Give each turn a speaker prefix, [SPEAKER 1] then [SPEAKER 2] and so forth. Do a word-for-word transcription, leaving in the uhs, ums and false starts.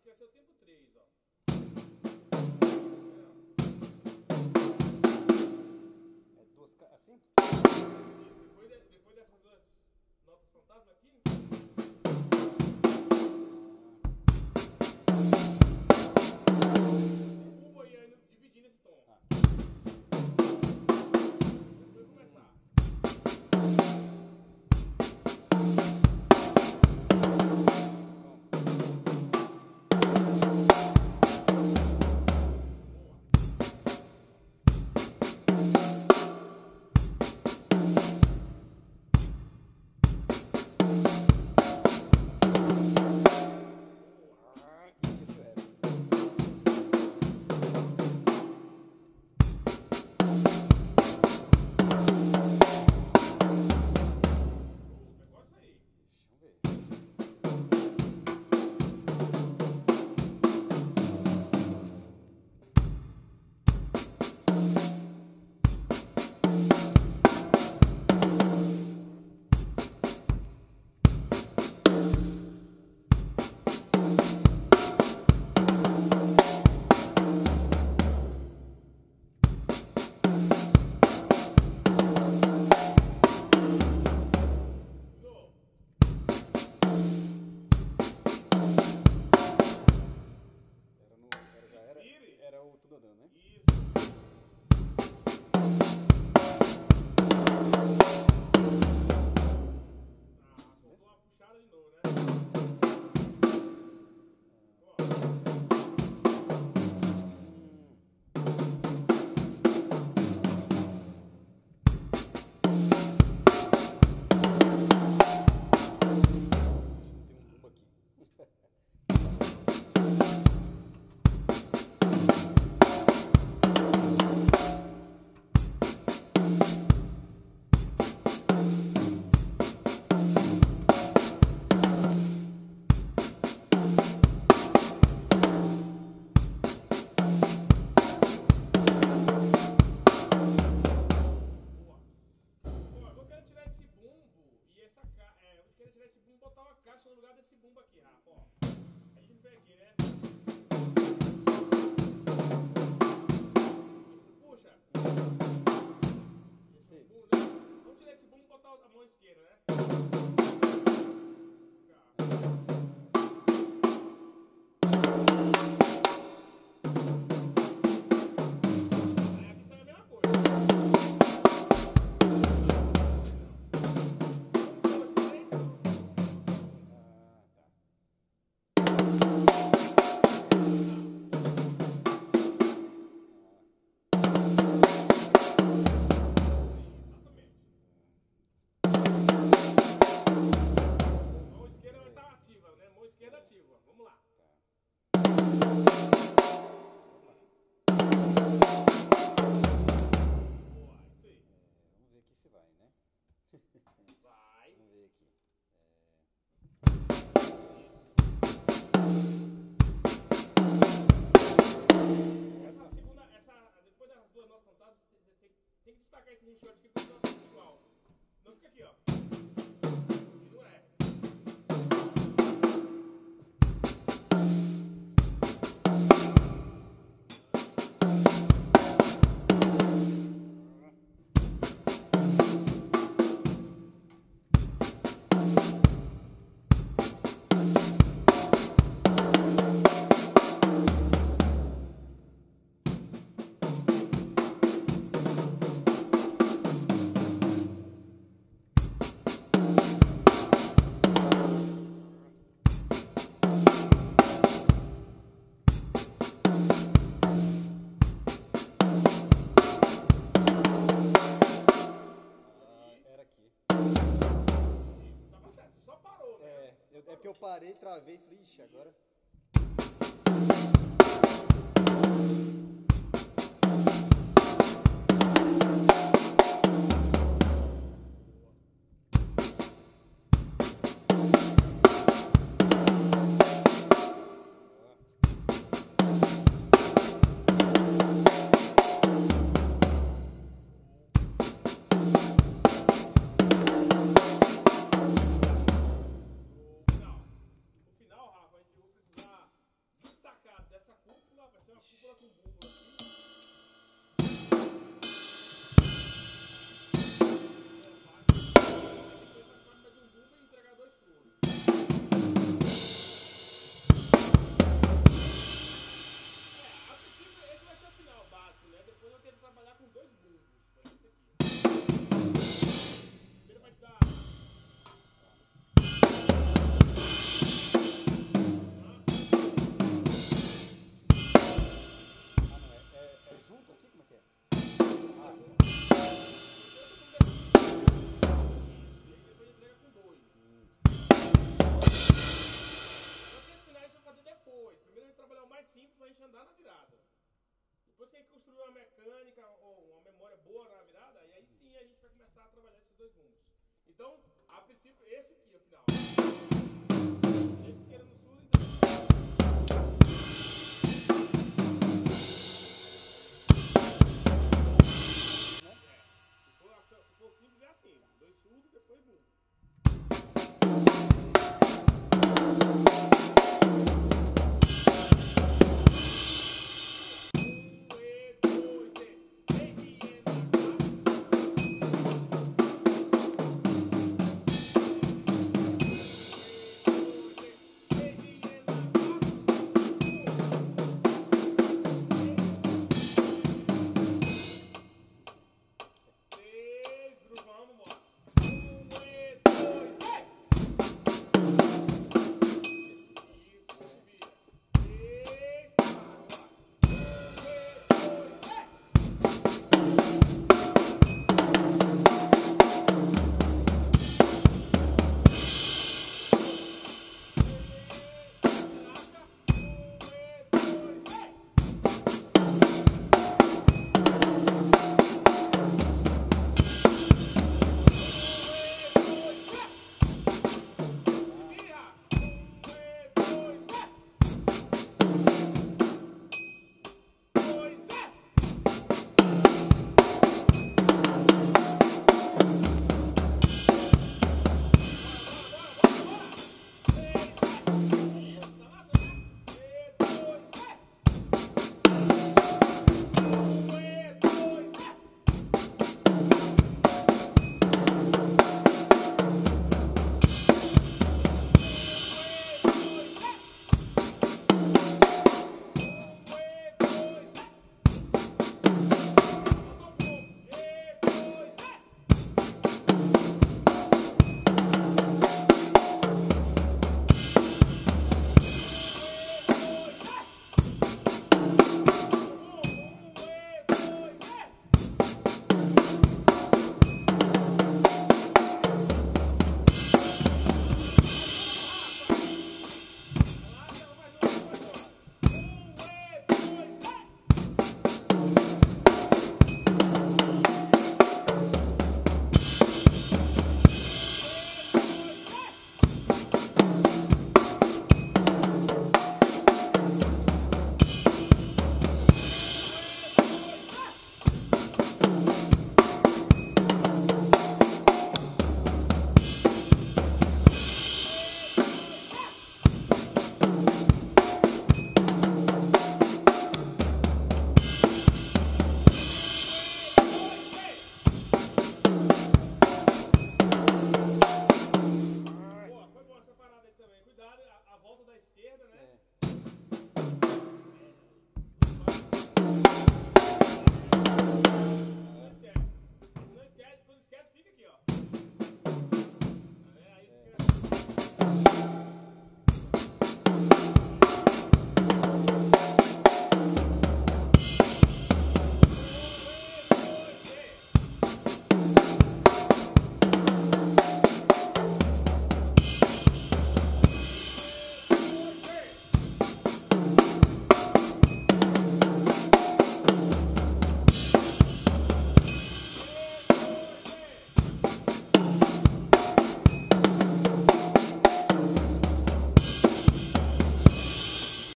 [SPEAKER 1] que vai ser o tempo três, ó.
[SPEAKER 2] É duas, assim?
[SPEAKER 1] Depois, de, depois dessas duas notas fantasma aqui, o cubo aí indo, dividindo esse tom.
[SPEAKER 2] Ah.
[SPEAKER 1] Depois começar.
[SPEAKER 2] Tudo andando, né?
[SPEAKER 1] Isso. Ah, faltou uma puxada de novo, né? Botar uma caixa no lugar desse bumbo aqui, Rafa, ó. A gente vem aqui, né? Puxa. Esse bumbo, né? Vamos tirar esse bumbo e botar a mão esquerda, né? Aí aqui sai a mesma coisa. Vamos lá. Boa, isso aí.
[SPEAKER 2] É, vamos ver aqui se vai, né?
[SPEAKER 1] Vai.
[SPEAKER 2] Vamos ver aqui.
[SPEAKER 1] É... Essa segunda, essa, depois das duas notas fantasmas, tem, tem, tem que destacar esse rinchote aqui porque não é igual. Não fica aqui, ó. E não é.
[SPEAKER 2] É porque eu parei, travei e falei, ixi, agora...
[SPEAKER 1] coloca um bumbo aqui. Trabalhar com dois bumbos, vai ser esse aqui. Primeiro vai te dar.
[SPEAKER 2] Ah, não, é, é, é junto aqui? Como é que é? Ah,
[SPEAKER 1] E aí depois entrega com dois.
[SPEAKER 2] hum.
[SPEAKER 1] Só que esse final a gente vai fazer depois. Primeiro a gente trabalhar o mais simples pra gente andar na virada. Depois que a gente construir uma mecânica ou uma memória boa na virada, e aí sim a gente vai começar a trabalhar esses dois bumbos. Então, a princípio, esse aqui é o final.